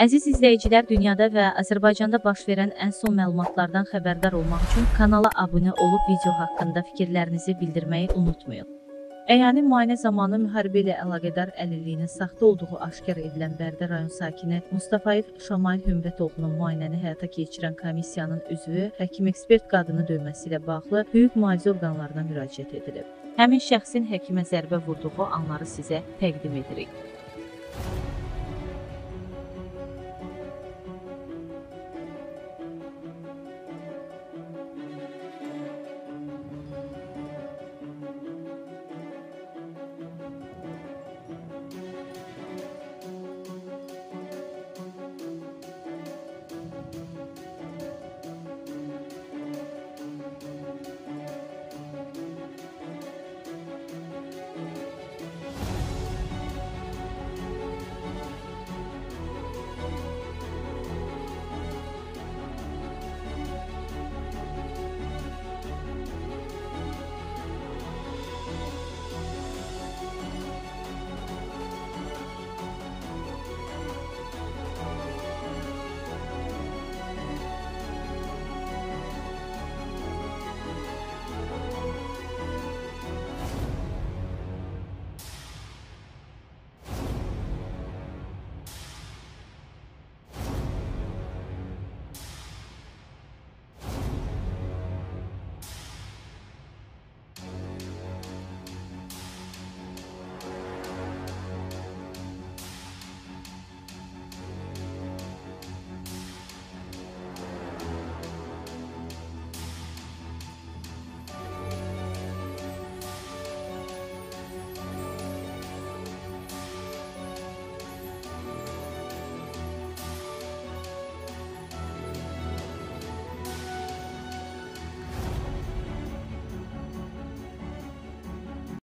Əziz izləyicilər, dünyada və Azərbaycanda baş verən ən son məlumatlardan xəbərdar olmaq üçün kanala abunə olub video haqqında fikirlərinizi bildirməyi unutmayın. Əyani müayinə zamanı müharibə ilə əlaqədar əlilliyinin saxta olduğu aşkar edilən Bərdə rayon sakini Mustafayev Şamail Hümrətoğlunun müayinəni həyata keçirən komissiyanın üzvü həkim-ekspert qadını döyməsi ilə bağlı hüquq mühafizə orqanlarına müraciət edilib. Həmin şəxsin həkimə zərbə vurduğu anları sizə təqdim edirik.